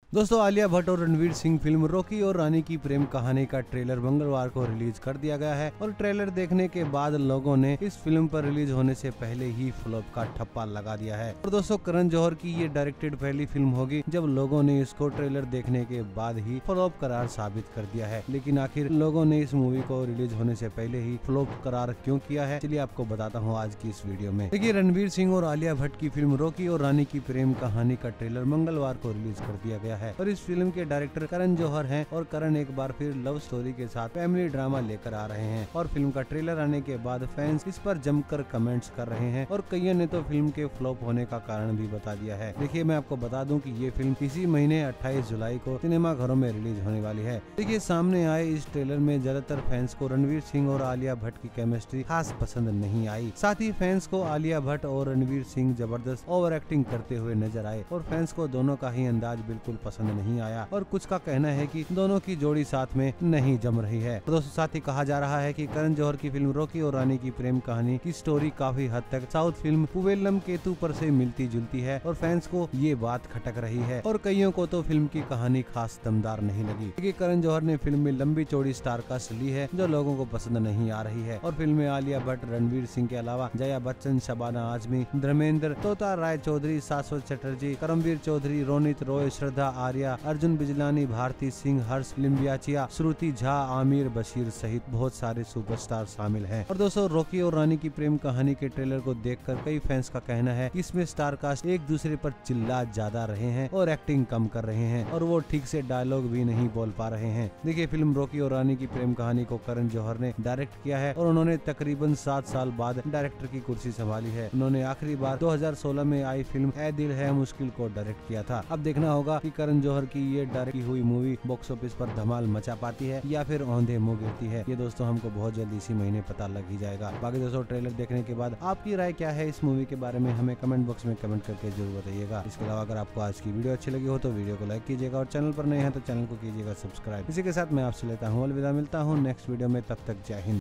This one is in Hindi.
दोस्तों, आलिया भट्ट और रणवीर सिंह फिल्म रॉकी और रानी की प्रेम कहानी का ट्रेलर मंगलवार को रिलीज कर दिया गया है और ट्रेलर देखने के बाद लोगों ने इस फिल्म पर रिलीज होने से पहले ही फ्लॉप का ठप्पा लगा दिया है। और दोस्तों, करण जौहर की ये डायरेक्टेड पहली फिल्म होगी जब लोगों ने इसको ट्रेलर देखने के बाद ही फ्लॉप करार साबित कर दिया है। लेकिन आखिर लोगों ने इस मूवी को रिलीज होने से पहले ही फ्लॉप करार क्यों किया है, चलिए आपको बताता हूँ आज की इस वीडियो में। देखिए, रणवीर सिंह और आलिया भट्ट की फिल्म रॉकी और रानी की प्रेम कहानी का ट्रेलर मंगलवार को रिलीज कर दिया गया है और इस फिल्म के डायरेक्टर करण जौहर हैं और करण एक बार फिर लव स्टोरी के साथ फैमिली ड्रामा लेकर आ रहे हैं। और फिल्म का ट्रेलर आने के बाद फैंस इस पर जमकर कमेंट्स कर रहे हैं और कईयों ने तो फिल्म के फ्लॉप होने का कारण भी बता दिया है। देखिए, मैं आपको बता दूं कि ये फिल्म इसी महीने 28 जुलाई को सिनेमा घरों में रिलीज होने वाली है। देखिए, सामने आए इस ट्रेलर में ज्यादातर फैंस को रणवीर सिंह और आलिया भट्ट की केमिस्ट्री खास पसंद नहीं आई। साथ ही फैंस को आलिया भट्ट और रणवीर सिंह जबरदस्त ओवर एक्टिंग करते हुए नजर आए और फैंस को दोनों का ही अंदाज बिल्कुल पसंद नहीं आया और कुछ का कहना है कि दोनों की जोड़ी साथ में नहीं जम रही है। तो दोस्तों, साथ ही कहा जा रहा है कि करण जौहर की फिल्म रॉकी और रानी की प्रेम कहानी की स्टोरी काफी हद तक साउथ फिल्म पूवेल्लम केतु पर से मिलती जुलती है और फैंस को ये बात खटक रही है और कईयों को तो फिल्म की कहानी खास दमदार नहीं लगी। क्योंकि करण जौहर ने फिल्म में लंबी चौड़ी स्टार कास्ट ली है जो लोगों को पसंद नहीं आ रही है और फिल्म में आलिया भट्ट, रणवीर सिंह के अलावा जया बच्चन, शबाना आजमी, धर्मेंद्र, तोता राय चौधरी, शाश्वत चटर्जी, करमवीर चौधरी, रोनित रॉय, श्रद्धा आर्या, अर्जुन बिजलानी, भारती सिंह, हर्ष लिम्बियाचिया, श्रुति झा, आमिर बशीर सहित बहुत सारे सुपरस्टार शामिल हैं। और दोस्तों, रॉकी और रानी की प्रेम कहानी के ट्रेलर को देखकर कई फैंस का कहना है कि इसमें स्टार कास्ट एक दूसरे पर चिल्ला ज्यादा रहे हैं और एक्टिंग कम कर रहे हैं और वो ठीक से डायलॉग भी नहीं बोल पा रहे हैं। देखिए, फिल्म रॉकी और रानी की प्रेम कहानी को करण जौहर ने डायरेक्ट किया है और उन्होंने तकरीबन 7 साल बाद डायरेक्टर की कुर्सी संभाली है। उन्होंने आखिरी बार 2016 में आई फिल्म ए दिल है मुश्किल को डायरेक्ट किया था। अब देखना होगा कि करण जौहर की ये डायरेक्ट की हुई मूवी बॉक्स ऑफिस पर धमाल मचा पाती है या फिर औंधे मुंह गिरती है। ये दोस्तों हमको बहुत जल्दी इसी महीने पता लग ही जाएगा। बाकी दोस्तों, ट्रेलर देखने के बाद आपकी राय क्या है इस मूवी के बारे में हमें कमेंट बॉक्स में कमेंट करके जरूर बताइएगा। इसके अलावा अगर आपको आज की वीडियो अच्छी लगी हो तो वीडियो को लाइक कीजिएगा और चैनल पर नए हैं तो चैनल को कीजिएगा सब्सक्राइब। इसी के साथ मैं आपसे लेता हूँ अलविदा, मिलता हूँ नेक्स्ट वीडियो में, तब तक जय हिंद।